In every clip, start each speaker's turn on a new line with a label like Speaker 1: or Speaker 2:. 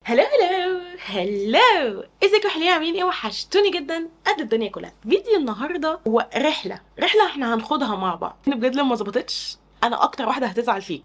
Speaker 1: هلو هلو هلو، ازيكم يا حلوين؟ عاملين ايه؟ وحشتوني جدا قد الدنيا كلها. فيديو النهارده هو رحله احنا هنخوضها مع بعض. بجد لو ما ظبطتش انا اكتر واحده هتزعل فيك.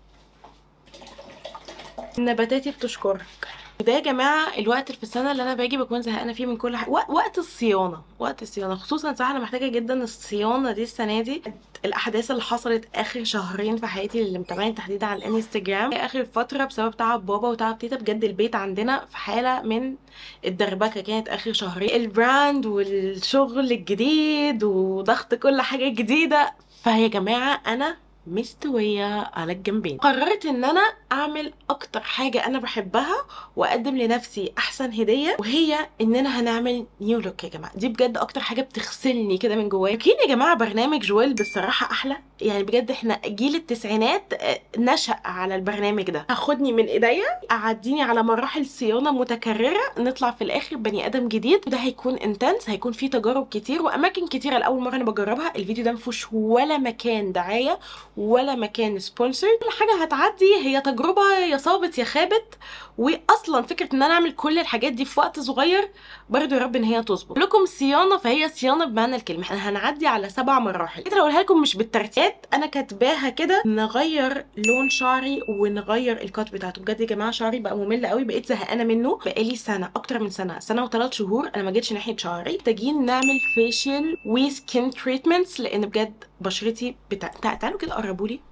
Speaker 1: نباتاتي بتشكرك. ده يا جماعه الوقت اللي في السنه اللي انا باجي بكون زهقانه فيه من كل حاجه، وقت الصيانه. وقت الصيانه خصوصا صح، انا محتاجه جدا الصيانه دي السنه دي. الاحداث اللي حصلت اخر شهرين في حياتي اللي متابعيني تحديدا على الانستجرام اخر فتره بسبب تعب بابا وتعب تيتا، بجد البيت عندنا في حاله من الدربكه كانت اخر شهرين. البراند والشغل الجديد وضغط كل حاجه جديده. فيا جماعه انا مستويه على الجنبين. قررت ان انا اعمل اكتر حاجه انا بحبها واقدم لنفسي احسن هديه، وهي اننا هنعمل نيو لوك. يا جماعه دي بجد اكتر حاجه بتغسلني كده من جوايا. اكيد يا جماعه برنامج جويل بصراحه احلى، يعني بجد احنا جيل التسعينات نشأ على البرنامج ده. هاخدني من ايديا اعديني على مراحل صيانه متكرره، نطلع في الاخر بني ادم جديد. وده هيكون انتنس، هيكون فيه تجارب كتير واماكن كتيره لاول مره انا بجربها. الفيديو ده مفيهوش ولا مكان دعايه ولا مكان سبونسر. كل حاجه هتعدي هي تجربه، يا صابت يا خابت. واصلا فكره ان انا اعمل كل الحاجات دي في وقت صغير برضه يا رب ان هي تظبط لكم. صيانه فهي صيانه بمعنى الكلمه. احنا هنعدي على 7 مراحل كده، اقولها لكم مش بالترتيب، انا كاتباها كده. نغير لون شعري ونغير الكات بتاعته. بجد يا جماعه شعري بقى ممل قوي، بقيت زهقانه منه. بقالي سنه، اكتر من سنه و3 شهور انا ما جيتش ناحيه شعري. محتاجين نعمل فيشيال وسكين تريتمنتس، لان بجد بشرتي تعالوا كده قربوا لي.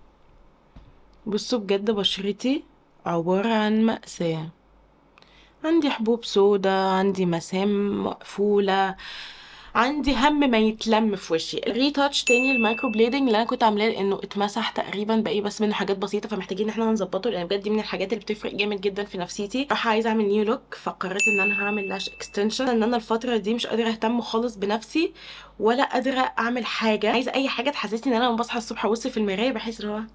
Speaker 1: بصوا بجد بشرتي عبارة عن مأساة. عندي حبوب سودا، عندي مسام مقفولة، عندي هم ما يتلم في وشي. ريتاتش تاني المايكرو بليدنج اللي انا كنت عاملاه لانه اتمسح تقريبا، باقي بس منه حاجات بسيطه، فمحتاجين ان احنا نظبطه لان بجد دي من الحاجات اللي بتفرق جامد جدا في نفسيتي. راح عايزه اعمل نيو لوك، فقررت ان انا هعمل لاش اكستنشن. ان انا الفتره دي مش قادره اهتم خالص بنفسي ولا قادره اعمل حاجه. عايزه اي حاجه تحسسني ان انا لما بصحى الصبح ابص في المرايه بحس ان هو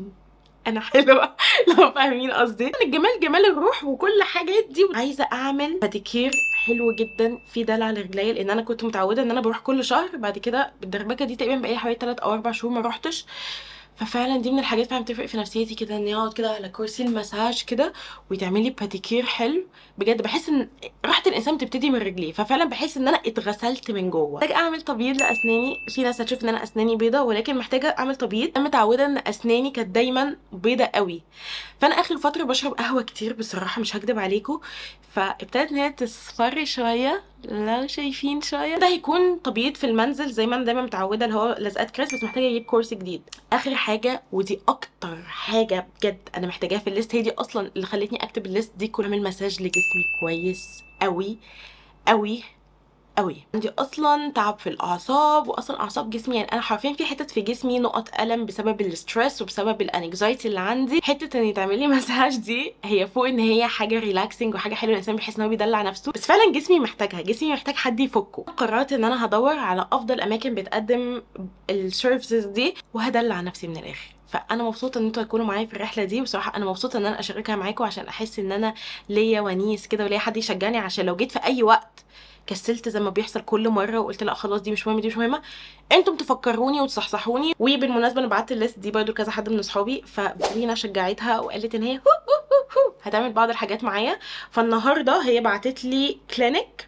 Speaker 1: انا حلوه. لو فاهمين قصدي، الجمال جمال الروح وكل حاجات دي. عايزه اعمل باديكير حلو جدا في دلع لرجليا، لان انا كنت متعوده ان انا بروح كل شهر. بعد كده بالدربكه دي تقريبا بقالي حوالي 3 او 4 شهور ما روحتش. ففعلا دي من الحاجات فعلا بتفرق في نفسيتي كده، اني اقعد كده على كرسي المساج كده ويتعمل لي باديكير حلو. بجد بحس ان راحه الانسان بتبتدي من رجليه، ففعلا بحس ان انا اتغسلت من جوه. محتاجه اعمل تبييض لاسناني. في ناس هتشوف ان انا اسناني بيضه، ولكن محتاجه اعمل تبييض. انا متعوده ان اسناني كانت دايما بيضه قوي، فانا اخر فتره بشرب قهوه كتير بصراحه مش هكدب عليكم، فابتدت ان هي تصفر شويه لو شايفين شويه. ده هيكون تبييض في المنزل زي ما انا دايما متعوده، اللي هو لزقات كريس، بس محتاجه اجيب كورس جديد. اخر حاجه ودي اكتر حاجه بجد انا محتاجاها في الليست، هي دي اصلا اللي خلتني اكتب الليست دي، كل اعمل مساج لجسمي كويس قوي قوي قوي. عندي اصلا تعب في الاعصاب، واصلا اعصاب جسمي يعني انا حرفيا في حتت في جسمي نقط الم بسبب الستريس وبسبب الانكزايتي اللي عندي. حته ان يتعمل لي مساج دي هي فوق ان هي حاجه ريلاكسنج وحاجه حلوه، الانسان بيحس ان هو بيدلع نفسه، بس فعلا جسمي محتاجها. جسمي محتاج حد يفكه. قررت ان انا هدور على افضل اماكن بتقدم السيرفيسز دي وهدلع نفسي من الاخر. فانا مبسوطه ان انتوا هتكونوا معايا في الرحله دي، وصراحه انا مبسوطه ان انا اشاركها معاكم عشان احس ان انا ليا ونيس كده وليا حد يشجعني، عشان لو جيت في اي وقت كسلت زي ما بيحصل كل مره وقلت لا خلاص دي مش مهمه دي مش مهمه، انتم تفكروني وتصحصحوني. وبالمناسبه انا بعت الليست دي برده كذا حد من اصحابي، فبرينا شجعتها وقالت ان هي هتعمل بعض الحاجات معايا. فالنهارده هي بعتت لي كلينيك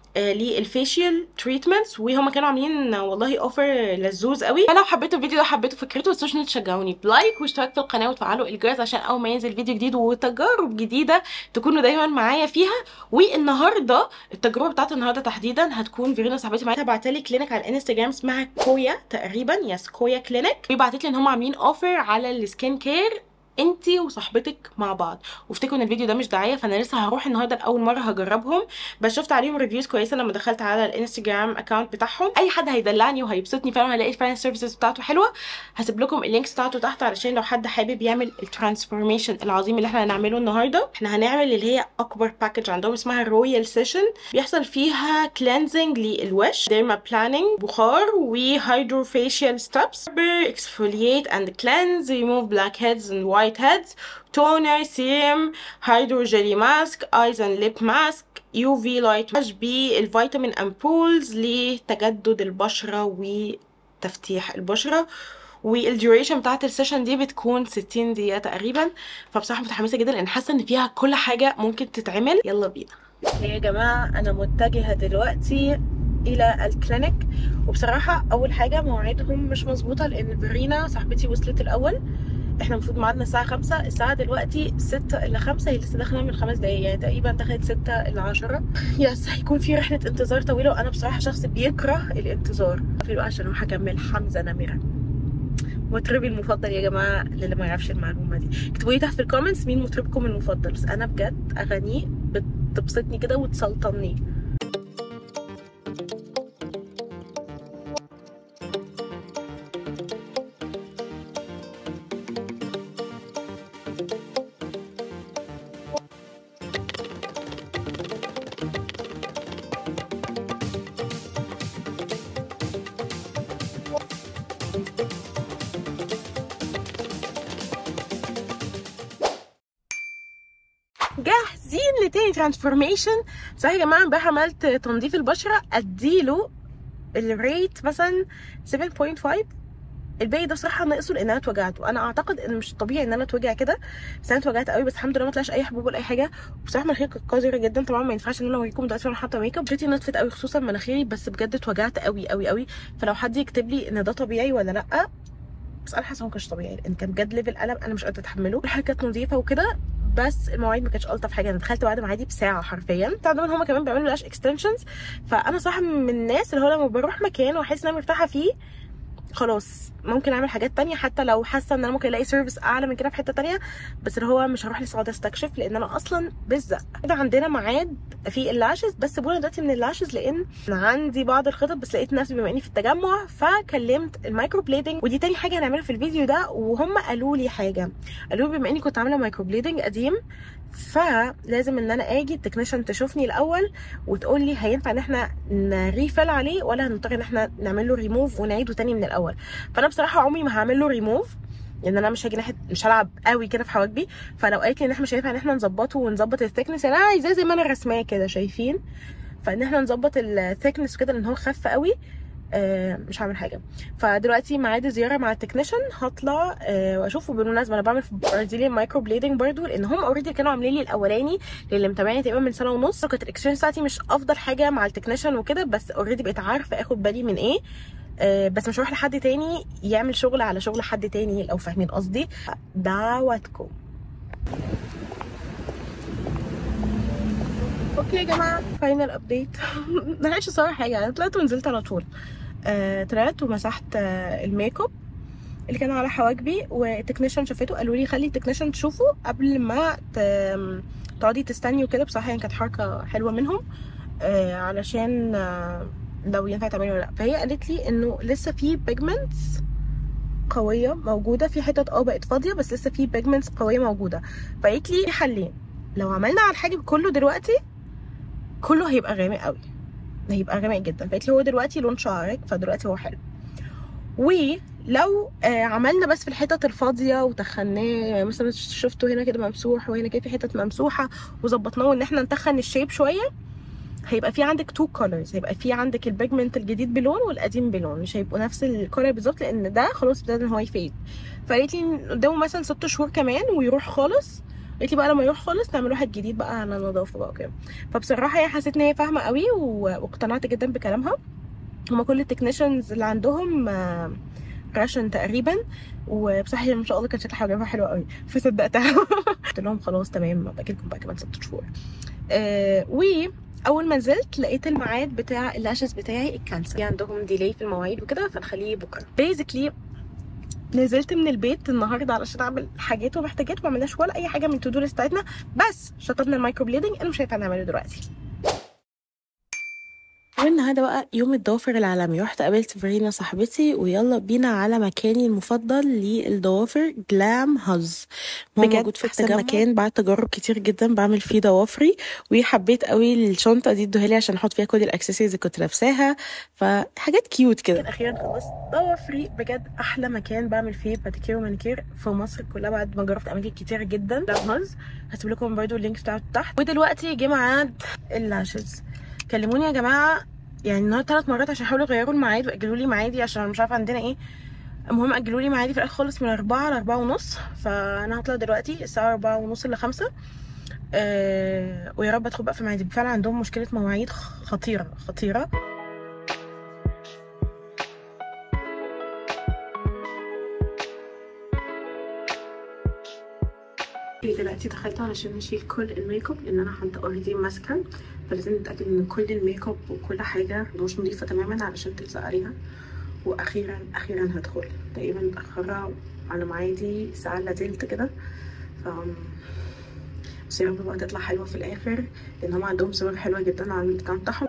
Speaker 1: للفيشيال تريتمنتس، وهم كانوا عاملين والله اوفر لذوذ قوي. فلو حبيتوا الفيديو ده حبيتوا فكرته، ما تنسوش تشجعوني بلايك واشتراك في القناه وتفعلوا الجرس عشان اول ما ينزل فيديو جديد وتجارب جديده تكونوا دايما معايا فيها. والنهارده التجربه بتاعت النهارده تحديدا هتكون فيرينا صاحبتي معايا بعتلي كلينيك على الانستجرام اسمها كويا تقريبا، يس كويا كلينيك. وبعتت لي ان هم عاملين اوفر على السكين كير انتي وصاحبتك مع بعض. وافتكروا ان الفيديو ده مش دعايه، فانا لسه هروح النهارده لاول مره هجربهم، بس شفت عليهم ريفيوز كويسه لما دخلت على الانستجرام اكونت بتاعهم. اي حد هيدلعني وهيبسطني فعلا، هلاقي فعلا السيرفيسز بتاعته حلوه. هسيب لكم اللينكس بتاعته تحت علشان لو حد حابب يعمل الترانسفورميشن العظيم اللي احنا هنعمله النهارده. احنا هنعمل اللي هي اكبر باكج عندهم اسمها رويال سيشن، بيحصل فيها كلينزنج للوش، ديرما بلاننج، بخار، وهيدرو فيشيال ستبس، اكسفولييت اند كلينز، ريموف بلاك هيدز اند وايت heads, toner, serum, hydro jelly mask, eyes and lip mask, UV light wash بالفيتامين امبولز لتجدد البشرة وتفتيح البشرة. والديوريشن بتاعت السيشن دي بتكون 60 دقيقه تقريبا. فبصراحه متحمسه جدا لان حاسه ان فيها كل حاجه ممكن تتعمل. يلا بينا يا جماعه. انا متجهه دلوقتي الى الكلينيك، وبصراحه اول حاجه مواعيدهم مش مظبوطه لان فيرينا صاحبتي وصلت الاول. احنا المفروض ميعادنا الساعه 5، الساعه دلوقتي 6 الا 5، هي لسه داخله من 5 دقايق يعني تقريبا دخلت 6 الا 10. يس هيكون في رحله انتظار طويله، وانا بصراحه شخص بيكره الانتظار. في بقى عشان اروح اكمل حمزه نمره، مطربي المفضل يا جماعه. للي ما يعرفش المعلومه دي اكتبوا لي تحت في الكومنتس مين مطربكم المفضل، بس انا بجد اغانيه بتبسطني كده وتسلطني. جاهزين لتاني ترانسفورميشن. صح يا جماعه، امبارح عملت تنظيف البشره، اديله الريت مثلا 7.5. الباقي ده صراحه ناقصه لان انا اتوجعت، وانا اعتقد ان مش طبيعي ان انا اتوجع كده، بس انا اتوجعت قوي. بس الحمد لله ما طلعش اي حبوب ولا اي حاجه. وبصراحه مناخيري كانت قذره جدا، طبعا ما ينفعش ان انا اوريكم دلوقتي وانا حاطه ميك اب. بشرتي نطفت قوي خصوصا مناخيري، بس بجد اتوجعت قوي قوي قوي. فلو حد يكتب لي ان ده طبيعي ولا لا، بس انا حاسه ما كانش طبيعي لان كان بجد ليفل الم انا مش قادره اتحمله. الحاجه كانت نظيفه وكده، بس المواعيد ما كانتش الطف حاجه. انا دخلت بعد ميعادي بساعه حرفيا. تعرفوا ان هم كمان بيعملوا لاش اكستنشنز. فانا صراحه من الناس اللي هو لما بروح مكان واحس ان انا مرتاحه فيه خلاص ممكن اعمل حاجات تانية، حتى لو حاسه ان انا ممكن الاقي سيرفيس اعلى من كده في حته تانية، بس اللي هو مش هروح لسه اقعد استكشف لان انا اصلا بزق كده. عندنا ميعاد في اللاشز، بس سيبونا دلوقتي من اللاشز لان انا عندي بعض الخطط، بس لقيت نفسي بما اني في التجمع فكلمت المايكرو بليدنج، ودي تاني حاجه هنعملها في الفيديو ده. وهم قالوا لي حاجه، قالوا لي بما اني كنت عامله مايكرو بليدنج قديم فلازم ان انا اجي التكنيشن تشوفني الاول وتقول لي هينفع ان احنا نريفل عليه ولا هنضطر ان احنا نعمل له ريموف ونعيده تاني من الاول. فانا بصراحه عمري ما هعمل له ريموف لان انا مش هاجي ناحيه، مش هلعب قوي كده في حواجبي. فلو قالت لي ان احنا مش هينفع ان احنا نظبطه ونظبط الثيكنس، انا عايزاه زي ما انا رسماه كده شايفين، فان احنا نظبط الثيكنس كده لان هو خف قوي، مش هعمل حاجه. فدلوقتي ميعاد زياره مع التكنيشن، هطلع واشوفه. بالمناسبه انا بعمل في برازيليان مايكرو بليدنج برضو لان هم اوريدي كانوا عاملين لي الاولاني اللي متابعيني تقريبا من سنه ونص. كانت الاكسبيرينس بتاعتي مش افضل حاجه مع التكنيشن وكده، بس اوريدي بقيت عارفه اخد بالي من ايه. بس مش هروح لحد تاني يعمل شغل على شغل حد تاني لو فاهمين قصدي. دعواتكم. اوكي يا جماعه، فاينل ابديت. ما لحقتش اصور حاجه، انا طلعت ونزلت على طول. طلعت ومسحت الميك اب اللي كان على حواجبي، والتكنيشن شافته قالوا لي خلي التكنيشن تشوفه قبل ما تقعدي تستني وكده. بصراحه يعني كانت حركه حلوه منهم علشان لو ينفع تعملي ولا لا. فهي قالت لي انه لسه في بيجمنتس قويه موجوده في حتت بقت فاضيه، بس لسه في بيجمنتس قويه موجوده. فقالت لي حلين، لو عملنا على الحاجب كله دلوقتي كله هيبقى غامق قوي، هيبقى غامق جدا. فقالت لي هو دلوقتي لون شعرك فدلوقتي هو حلو، ولو عملنا بس في الحتت الفاضيه وتخناه، مثلا شفتوا هنا كده ممسوح وهنا كده في حتت ممسوحه وظبطناه ان احنا نتخن الشيب شويه، هيبقى في عندك تو كولرز. هيبقى في عندك البيجمنت الجديد بلون والقديم بلون، مش هيبقوا نفس الكولر بالظبط لان ده خلاص ابتدى ان هو يفيد. فقالت لي قدامه مثلا 6 شهور كمان ويروح خالص. قالت لي بقى لما يروح خالص نعمل واحد جديد بقى على نظافه بقى وكده. فبصراحه هي حسيت ان هي فاهمه قوي واقتنعت جدا بكلامها. هما كل التكنيشنز اللي عندهم راشن تقريبا، وبصراحه ما شاء الله كانت شكلها حاجه حلوه قوي فصدقتها. قلت لهم خلاص تمام باجي لكم بقى كمان 6 شهور. اول ما نزلت لقيت الميعاد بتاع اللاشز بتاعي اتكنسل، عندهم ديلي في المواعيد وكده فنخليه بكره. بيزيكلي نزلت من البيت النهارده علشان اعمل حاجات ومحتاجات، وما عملناش ولا اي حاجه من التو دو ليست بتاعتنا، بس شطبنا المايكرو بليدنج انا مش هينفع نعمله دلوقتي. والنهارده بقى يوم الضوافر العالمي، رحت قابلت فيرينا صاحبتي ويلا بينا على مكاني المفضل للضوافر، جلام هاز. موجود في احسن مكان بعد تجارب كتير جدا بعمل فيه ضوافري، وحبيت قوي الشنطه دي ادوها لي عشان احط فيها كل الاكسسوارز اللي كنت لابساها، فحاجات كيوت كده. اخيرا خلصت ضوافري، بجد احلى مكان بعمل فيه باديكير ومانيكير في مصر كلها بعد ما جربت اماكن كتير جدا. جلام هاز هسيب لكم برده اللينك بتاعه تحت. ودلوقتي جه ميعاد اللاشز. كلموني يا جماعه يعني النهارده 3 مرات عشان يحاولوا يغيروا الميعاد واجلوا لي ميعادي عشان مش عارفه عندنا ايه. المهم اجلوا لي ميعادي في الاخر خالص من 4 ل 4 ونص، فانا هطلع دلوقتي الساعه 4 ونص ل 5. ويا رب ادخل بقى في ميعادي. فعلا عندهم مشكله مواعيد خطيره خطيره. دلوقتي دخلت علشان اشيل كل الميك اب لان انا حاطه اوريدي ماسكه، فلازم نتاكد ان كل الميك اب وكل حاجه مش نظيفه تماما علشان تلزق عليها. واخيرا هدخل، تقريبا متاخره على ميعادي ساعه الا تلت كده. بس يا رب بقى تطلع حلوه في الاخر لان هم عندهم صور حلوه جدا على البتاع بتاعهم.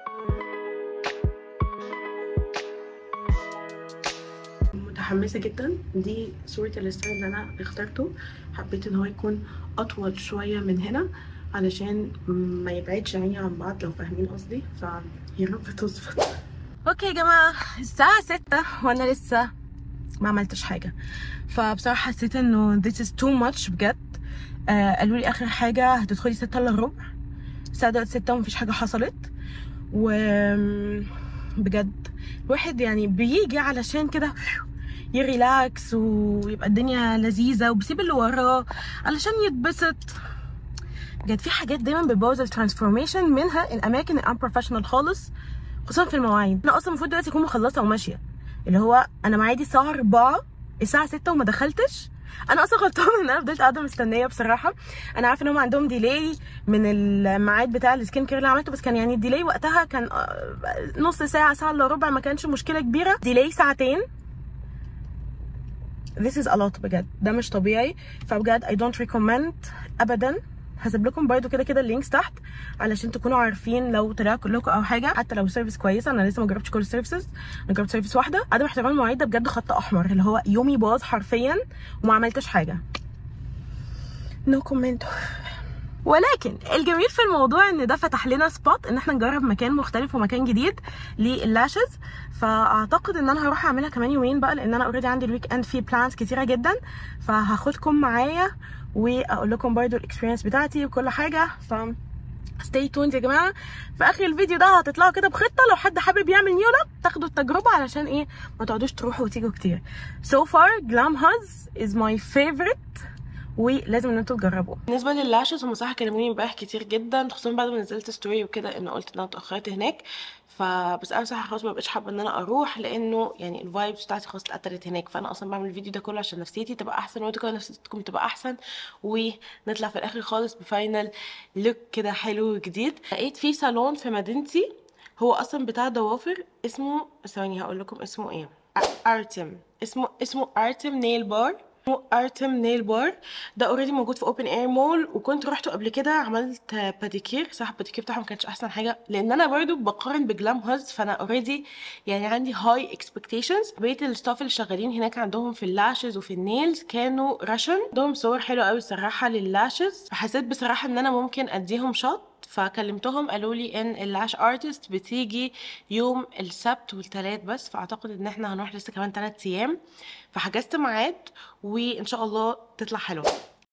Speaker 1: متحمسه جدا. دي صوره الستايل اللي انا اخترته، حبيت ان هو يكون اطول شويه من هنا علشان ما يبعدش عيني عن بعض لو فاهمين قصدي، فيا رب تظبط. اوكي يا جماعه الساعه 6 وانا لسه ما عملتش حاجه، فبصراحه حسيت انه this is too much بجد. قالوا لي اخر حاجه هتدخلي 6 الا ربع، الساعه دلوقتي 6 ومفيش حاجه حصلت. و بجد الواحد يعني بيجي علشان كده يريلاكس ويبقى الدنيا لذيذه وبيسيب اللي وراه علشان يتبسط. بجد في حاجات دايما بتبوظ الترانسفورميشن، منها الاماكن الانبروفيشنال خالص خصوصا في المواعيد. انا اصلا المفروض دلوقتي اكون مخلصه وماشيه، اللي هو انا ميعادي الساعه 4 الساعه 6 وما دخلتش. انا اصلا غلطانه ان انا فضلت قاعده مستنيه بصراحه. انا عارفه ان هم عندهم ديلي من الميعاد بتاع السكين كير اللي عملته، بس كان يعني الديلي وقتها كان نص ساعه ساعه الا ربع، ما كانش مشكله كبيره. ديلي ساعتين this is a lot بجد، ده مش طبيعي. فبجد I don't recommend ابدا. هسيب لكم برده كده اللينكس تحت علشان تكونوا عارفين لو طلع كلكم او حاجه، حتى لو سيرفيس كويسه. انا لسه ما جربتش كل السيرفيسز، انا جربت سيرفيس واحده. عدم احترام المواعيد ده بجد خط احمر، اللي هو يومي باظ حرفيا وما عملتش حاجه. نو كومنت. ولكن الجميل في الموضوع ان ده فتح لنا سبوت ان احنا نجرب مكان مختلف ومكان جديد لللاشز. فاعتقد ان انا هروح اعملها كمان يومين بقى، لان انا اوريدي عندي الويك اند فيه بلانز كتيره جدا، فهاخدكم معايا واقول لكم برده الاكسبيرينس بتاعتي وكل حاجه. ف stay tuned يا جماعه. في اخر الفيديو ده هتطلعوا كده بخطه لو حد حابب يعمل نيو لوك تاخدوا التجربه، علشان ايه ما تقعدوش تروحوا وتيجوا كتير. so far Glam Huz is my favorite ولازم ان انتوا تجربوه. بالنسبه لللاشز هم صراحه كلموني امبارح كتير جدا، خصوصا بعد ما نزلت ستوري وكده ان قلت ان انا اتاخرت هناك. فبس انا صراحه خلاص ما بقتش حابه ان انا اروح، لانه يعني الفايبس بتاعتي خلاص اتقتلت هناك. فانا اصلا بعمل الفيديو ده كله عشان نفسيتي تبقى احسن وانتوا كمان نفسيتكم تبقى احسن، ونطلع في الاخر خالص بفاينل لوك كده حلو جديد. لقيت في صالون في مدينتي هو اصلا بتاع ضوافر، اسمه ثواني هقول لكم اسمه ايه، ارتم. اسمه ارتم نيل بار. ارتم نيل بار ده اوريدي موجود في اوبن اير مول، وكنت روحته قبل كده عملت باديكير. صح الباديكير بتاعهم ما كانش احسن حاجه، لان انا برضو بقارن بجلام هوز، فانا اوريدي يعني عندي هاي اكسبكتيشنز. بقيه الستاف اللي شغالين هناك عندهم في اللاشز وفي النيلز كانوا راشن، عندهم صور حلوه قوي الصراحه لللاشز، فحسيت بصراحه ان انا ممكن اديهم شوت. فكلمتهم قالوا لي ان اللاش ارتست بتيجي يوم السبت والثلاث بس، فاعتقد ان احنا هنروح لسه كمان 3 ايام. فحجزت ميعاد وان شاء الله تطلع حلوه.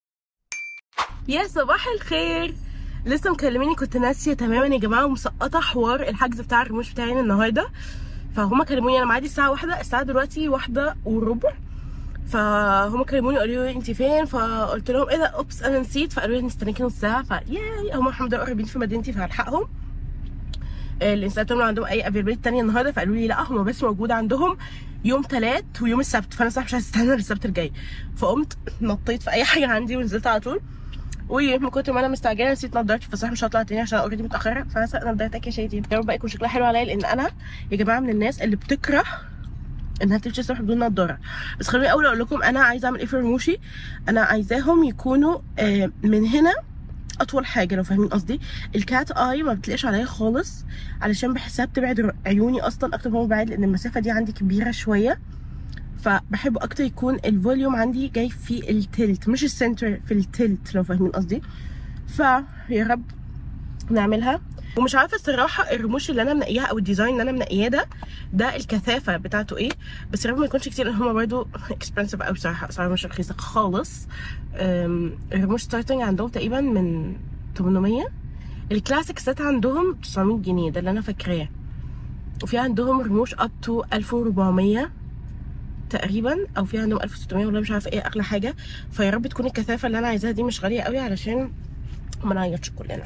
Speaker 1: يا صباح الخير. لسه مكلميني كنت ناسيه تماما يا جماعه ومسقطه حوار الحجز بتاع الرموش بتاعي النهارده. فهم كلموني، انا ميعادي الساعه 1، الساعه دلوقتي 1:15. فهم كلموني قالوا لي انت فين، فقلت لهم ايه ده اوبس انا نسيت. فقالوا لي نستنيكي نص ساعه. فياي هم الحمد لله قريبين في مدينتي فهلحقهم. اللي سالتهم لو عندهم اي افيلابيلتي تانية النهارده، فقالوا لي لا هم بس موجود عندهم يوم 3 ويوم السبت. فانا صراحه مش هستنى للسبت الجاي، فقمت نطيت في اي حاجه عندي ونزلت على طول. ومن كتر ما انا مستعجله نسيت نضارتي، فصراحه مش هطلع تاني عشان اوريدي متاخره. فهسرق نضارتك يا شيتين. يا رب بقى يكون شكلها حلو عليا، لان انا يا جماعه من الناس اللي بتكره انها تمشي الصبح بدون نضاره. بس خلوني اول اقول لكم انا عايزه اعمل ايه في رموشي. انا عايزاهم يكونوا من هنا اطول حاجه لو فاهمين قصدي. الكات اي ما بتلاقيش عليا خالص علشان بحسها بتبعد عيوني اصلا اكتر ما ببعد، لان المسافه دي عندي كبيره شويه. فبحب اكتر يكون الفوليوم عندي جاي في التلت مش السنتر، في التلت لو فاهمين قصدي. فيا رب نعملها. ومش عارفه الصراحه الرموش اللي انا منقياها او الديزاين اللي انا منقياه ده الكثافه بتاعته ايه، بس يا رب ما يكونش كتير لان هما برده اكسبنسيف قوي بصراحه، اسعار مش رخيصه خالص. الرموش ستارتنج عندهم تقريبا من 800. الكلاسيك سيت عندهم 900 جنيه ده اللي انا فاكراه، وفي عندهم رموش اب تو 1400 تقريبا، او في عندهم 1600 ولا مش عارفه ايه اغلى حاجه. فيا رب تكون الكثافه اللي انا عايزاها دي مش غاليه قوي علشان ما نعيطش كلنا.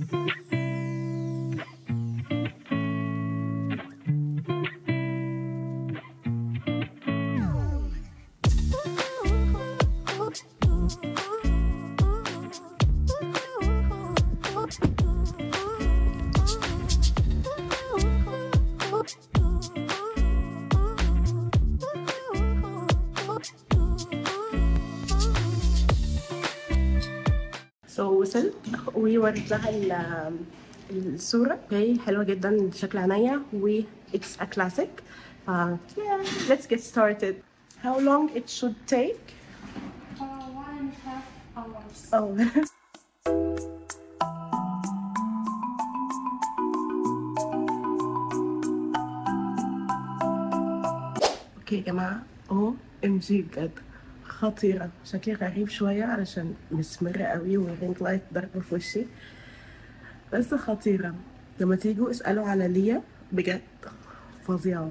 Speaker 1: وصلت ووريتها الصورة. هي حلوة جدا شكل عينيا و it's a classic. Yeah, let's get started. How long it should take?
Speaker 2: 1.5 hours.
Speaker 1: Oh. اوكي يا جماعة، OMG بجد خطيرة. شكلي غريب شوية علشان مسمرة قوي والرينج لايت ضربة في وشي، بس خطيرة. لما تيجوا اسألوا على ليا بجد فظيعة.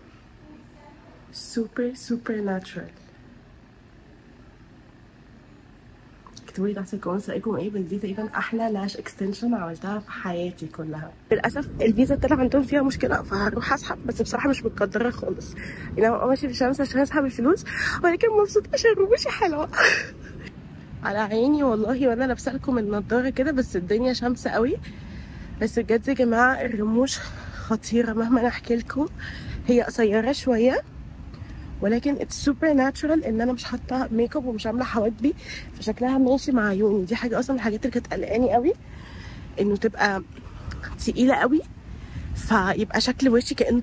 Speaker 1: super natural. اكتبوا لي تحت الكومنتس رايكم ايه، بس دي تقريبا احلى لاش اكستنشن عملتها في حياتي كلها. للاسف الفيزا طلع عندهم فيها مشكله، فهروح اسحب، بس بصراحه مش متقدره خالص. انا ببقى ماشيه في الشمس عشان اسحب الفلوس، ولكن مبسوطه عشان رموشي حلوه. على عيني والله وانا لابسه لكم النضاره كده، بس الدنيا شمس قوي. بس بجد يا جماعه الرموش خطيره مهما انا احكي لكم. هي قصيره شويه ولكن اتس سوبر ناتشورال، ان انا مش حاطه ميك اب ومش عامله حواجبي، فشكلها ماشي مع عيوني. دي حاجه اصلا من الحاجات اللي كانت قلقاني قوي، انه تبقى تقيله قوي فيبقى شكل وشي كأن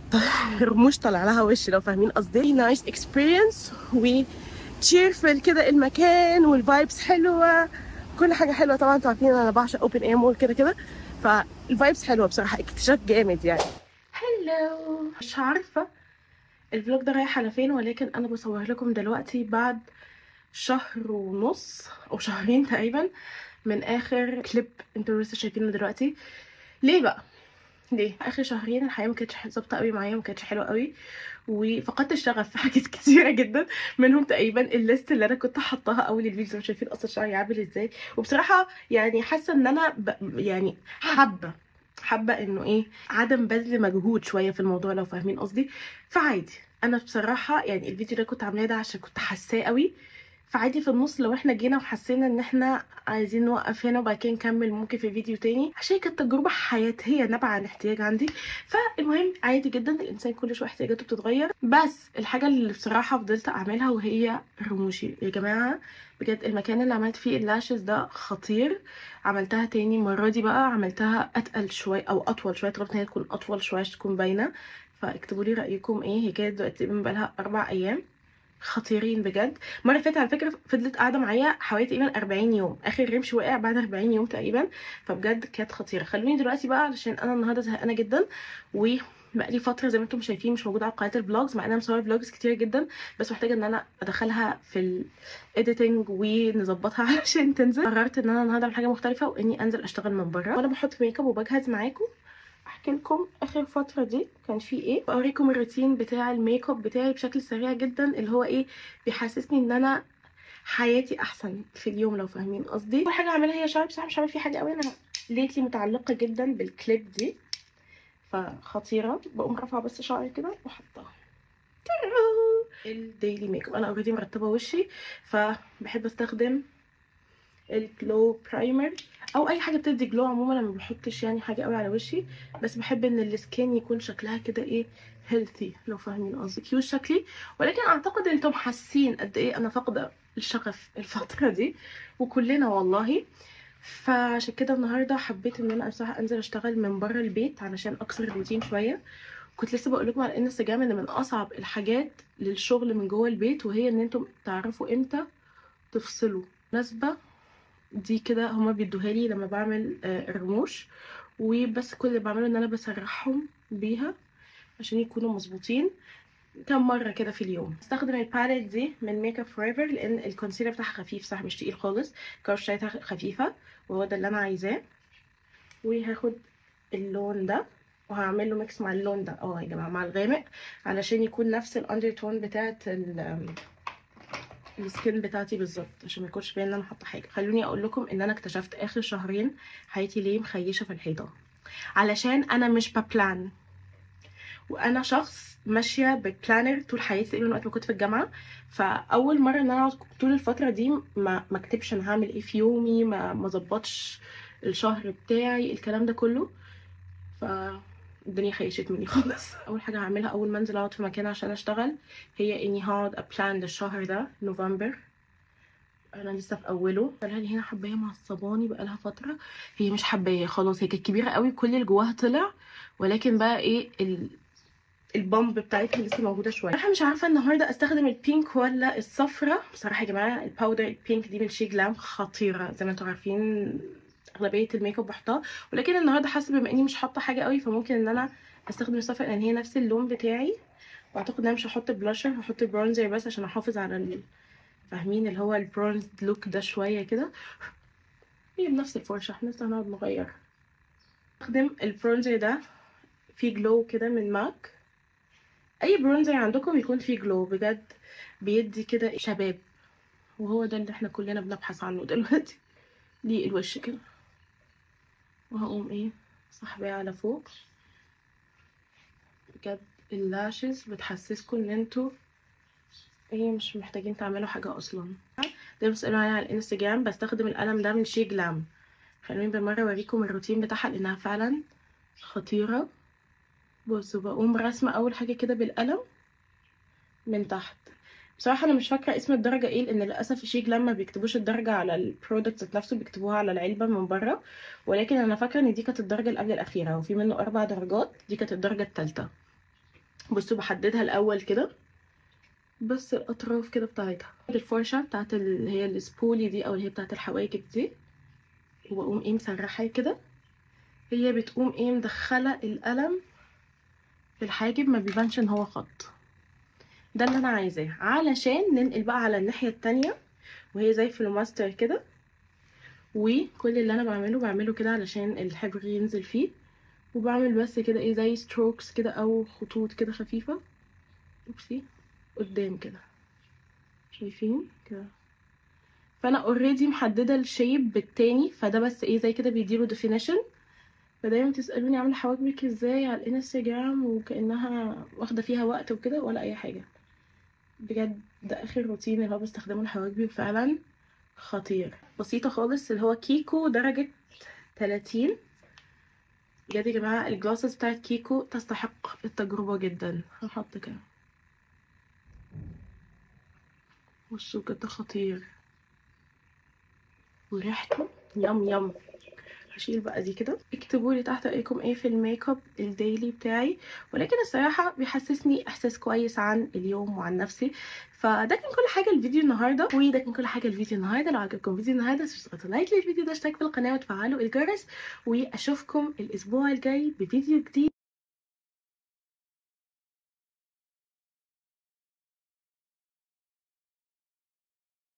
Speaker 1: رموش طالع لها وش، لو فاهمين قصدي. نايس اكسبيرينس و تشيرفل كده المكان، والفايبس حلوه، كل حاجه حلوه. طبعا انتوا عارفين انا بعشق اوبن اير مول كده كده، فالفايبس حلوه بصراحه. اكتشاف جامد يعني. هلو، مش عارفه الفلوج ده رايح على فين، ولكن انا بصور لكم دلوقتي بعد شهر ونص او شهرين تقريبا من اخر كليب انتوا لسه شايفينه دلوقتي. ليه بقى؟ ليه؟ اخر شهرين الحياه ما كانتش ظابطه قوي معايا، ما كانتش حلوه قوي، وفقدت الشغف في حاجات كتيره جدا، منهم تقريبا الليست اللي انا كنت حطاها اول الفيديو. شايفين اصلا شعري عامل ازاي؟ وبصراحه يعني حاسه ان انا يعني حابه انه ايه، عدم بذل مجهود شويه في الموضوع، لو فاهمين قصدي. فعادي، انا بصراحه يعني الفيديو ده كنت عاملاه ده عشان كنت حاساه قوي، فعادي في النص لو احنا جينا وحسينا ان احنا عايزين نوقف هنا وبعد كده نكمل ممكن في فيديو تاني، عشان كانت تجربه حياتيه نابعه عن احتياج عندي. فالمهم عادي جدا، الانسان كل شويه احتياجاته بتتغير. بس الحاجه اللي بصراحه فضلت اعملها وهي رموشي يا جماعه. بجد المكان اللي عملت فيه اللاشز ده خطير. عملتها تاني المره دي بقى عملتها اتقل شويه او اطول شويه، طلبت ان هي تكون اطول شويه عشان تكون باينه. فاكتبوا لي رايكم ايه. هي كانت دلوقتي بقالها 4 ايام، خطيرين بجد. المره اللي فاتت على فكره فضلت قاعده معايا حوالي تقريبا 40 يوم، اخر رمش وقع بعد 40 يوم تقريبا، فبجد كانت خطيره. خلوني دلوقتي بقى علشان انا النهارده زهقانه جدا، وبقالي فتره زي ما انتم شايفين مش موجوده على قناه الفلوجز، مع ان انا مصوره فلوجز كتير جدا، بس محتاجه ان انا ادخلها في الايديتنج ونظبطها علشان تنزل. قررت ان انا النهارده اعمل حاجه مختلفه، واني انزل اشتغل من بره. وانا بحط ميك اب وبجهز معاكم احكي لكم اخر فتره دي كان في ايه، اوريكم الروتين بتاع الميك اب بتاعي بشكل سريع جدا، اللي هو ايه بيحسسني ان انا حياتي احسن في اليوم، لو فاهمين قصدي. اول حاجه اعملها هي شعري. بصراحه مش هعمل فيه حاجه قوي، انا ليتلي متعلقه جدا بالكليب دي فخطيره. بقوم رافعه بس شعري كده وحطها الديلي ميك اب. انا اوريدي مرتبه وشي، فبحب استخدم الجلو برايمر او اي حاجه بتدي جلو. عموما انا ما بحطش يعني حاجه قوي على وشي، بس بحب ان السكين يكون شكلها كده ايه هيلثي، لو فاهمين قصدي. كيوت شكلي، ولكن اعتقد انتم حاسين قد ايه انا فاقده الشغف الفتره دي، وكلنا والله. فعشان كده النهارده حبيت ان انا بصراحه انزل اشتغل من بره البيت علشان اكسر الروتين شويه. كنت لسه بقول لكم على انستجرام ان من اصعب الحاجات للشغل من جوه البيت وهي ان انتم تعرفوا امتى تفصلوا. مناسبه دي كده هما بيدوها لي لما بعمل الرموش، وبس كل اللي بعمله ان انا بسرحهم بيها عشان يكونوا مظبوطين كم مره كده في اليوم. استخدم الباليت دي من ميك اب فوريفر لان الكونسيلر بتاعها خفيف، صح مش تقيل خالص، الكاوش بتاعتها خفيفه وهو ده اللي انا عايزاه. وهاخد اللون ده وهعمل له ميكس مع اللون ده يا جماعه، مع الغامق، علشان يكون نفس الاندر تون بتاعت السكين بتاعتي بالظبط، عشان ما يكونش باين ان انا حاطه حاجه. خلوني اقول لكم ان انا اكتشفت اخر شهرين حياتي ليه مخيشه في الحيطه، علشان انا مش ببلان، وانا شخص ماشيه ببلانر طول حياتي تقريبا وقت ما كنت في الجامعه. فاول مره ان انا اقعد طول الفتره دي ما اكتبش انا هعمل ايه في يومي، ما اظبطش الشهر بتاعي، الكلام ده كله. ف الدنيا خيشت مني خالص. اول حاجه هعملها اول ما انزل اقعد في مكان عشان اشتغل، هي اني هقعد ابلان للشهر ده، نوفمبر. انا لسه في اوله. قالها لي هنا حبايه معصباني بقالها فتره، هي مش حبايه خلاص، هي كانت كبيره قوي، كل اللي جواها طلع، ولكن بقى ايه البامب بتاعتها لسه موجوده شويه. انا مش عارفه النهارده استخدم البينك ولا الصفرة. بصراحه يا جماعه الباودر البينك دي من شي جلام خطيره، زي ما انتم عارفين اغلبيه الميك اب بحطها، ولكن النهارده حاسه بما اني مش حاطه حاجه قوي فممكن ان انا استخدم الصفرة لان هي نفس اللون بتاعي. واعتقد ان انا مش هحط بلاشر، هحط برونزر بس عشان احافظ على فاهمين اللي هو البرونز لوك ده شويه كده. هي بنفس الفرشه، احنا لسه هنقعد نغير. استخدم البرونزر ده فيه جلو كده من ماك. اي برونزر عندكم يكون فيه جلو بجد، بيدي كده شباب، وهو ده اللي احنا كلنا بنبحث عنه دلوقتي. دي الوش كده، وهقوم ايه صاحبيه على فوق. بجد اللاشز بتحسسكم ان انتوا ايه مش محتاجين تعملوا حاجه اصلا. ده بتسالوا عليها على الانستجرام، بستخدم القلم ده من شي جلام. خلوني بالمره اوريكم الروتين بتاعها لانها فعلا خطيره. بصوا بقوم راسمه اول حاجه كده بالقلم من تحت. بصراحه انا مش فاكره اسم الدرجه ايه، لان للاسف شيك لما بيكتبوش الدرجه على البرودكت ذات نفسه، بيكتبوها على العلبه من بره. ولكن انا فاكره ان دي كانت الدرجه اللي قبل الاخيره، وفي منه 4 درجات، دي كانت الدرجه الثالثه. بصوا بحددها الاول كده، بس الاطراف كده بتاعتها، الفرشه بتاعت اللي هي السبولي دي او اللي هي بتاعت الحواجب دي، وبقوم ايه مسرحها كده. هي بتقوم ايه مدخله القلم في الحاجب، ما بيبانش ان هو خط. ده اللي انا عايزاه، علشان ننقل بقى على الناحيه التانية وهي زي فلوماستر كده. وكل اللي انا بعمله كده علشان الحبر ينزل فيه، وبعمل بس كده ايه زي ستروكس كده او خطوط كده خفيفه. اوبسي قدام كده، شايفين كده. فانا اوريدي محدده الشيب بالتاني، فده بس ايه زي كده بيديله ديفينيشن. فدايما تسالوني عامله حواجبك ازاي على الانستجرام وكانها واخده فيها وقت وكده، ولا اي حاجه. بجد ده اخر روتين اللي هو بستخدمه لحواجبي، فعلا خطير. بسيطه خالص، اللي هو كيكو درجه 30. بجد يا جماعه الجلاسز بتاعت كيكو تستحق التجربه جدا. هحط كده، بصوا بجد خطير، وريحته يم يم. هشيل بقى دي كده. اكتبوا لي تحت رايكم ايه في الميك اب الديلي بتاعي، ولكن الصراحه بيحسسني احساس كويس عن اليوم وعن نفسي. فده كان كل حاجه الفيديو النهارده، وده كان كل حاجه الفيديو النهارده. لو عجبكم الفيديو النهارده تضغطوا لايك للفيديو ده، اشتركوا في القناه وتفعلوا الجرس، واشوفكم الاسبوع الجاي بفيديو جديد.